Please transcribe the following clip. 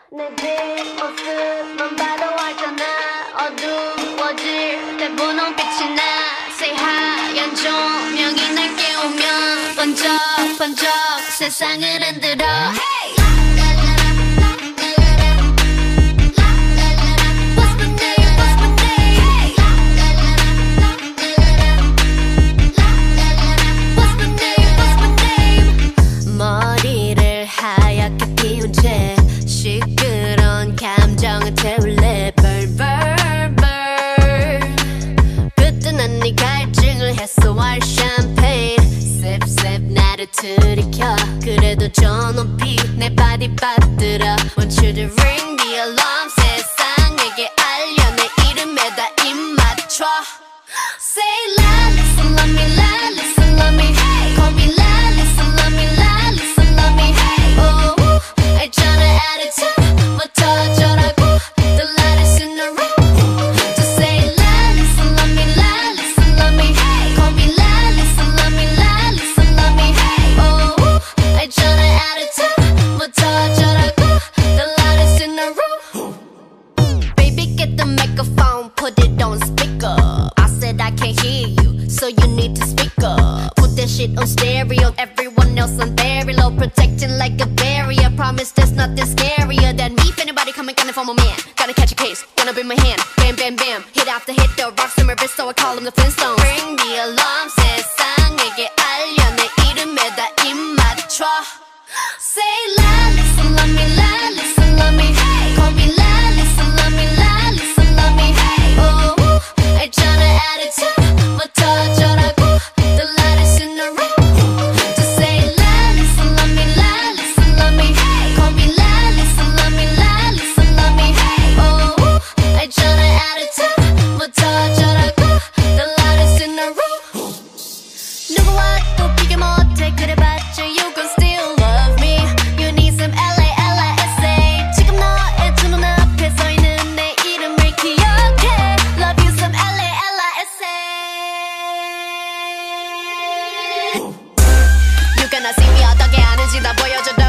내 뒷모습만 봐도 알잖아. 어두워질 때 분홍빛이 나. 새하얀 조명이 날 깨우면 번쩍번쩍 세상을 흔들어. 머리를 하얗게 피운 채 시끄러운 감정을 태울래. 그때 난 네 갈증을 해소할 샴페인 셉셉 나를 들이켜. 그래도 저 높이 내 발이 빠뜨려. Want you to ring the alarm. 세상에게 알려 내 이름에다 입 맞춰. Say Lalisa love me, Lalisa love me. Call me Lalisa love me, Lalisa love me. Oh, 알잖아 attitude부터 어쩌라고. The lightest in the room. Just say Lalisa love me, Lalisa love me. Call me Lalisa love me, Lalisa love me. Oh, 알잖아 attitude부터 어쩌라고. The lightest in the room. Baby get the microphone, put it on speaker. I said I can't hear you, so you need to speak up. Put that shit on stereo, everyone else on very low. Protecting like a barrier, promise there's nothing scarier than me. If anybody coming for my man, gotta catch a case, gonna be my hand. Bam, bam, bam, hit after hit, the rocks in my wrist, so I call them the Flintstones. Ring the alarm, 세상에게 알려 내 이름에다 입 맞춰. Say Lalisa love me, Lalisa love me. Call me Lalisa love me, Lalisa love me. Oh, 알잖아 attitude부터 어쩌라고. The lightest in the room. Just say Lalisa love me, Lalisa love me. Call me Lalisa love me, Lalisa love me. Oh, 알잖아 attitude부터 어쩌라고. The lightest in the room. 누구와도 비교 못해 그래봤자 you gon' still love me. You need some LALISA. 지금 너의 두 눈앞에 서 있는 내 이름을 기억해. Love you some LALISA. You gonna see me 어떻게 하는지 다 보여줘.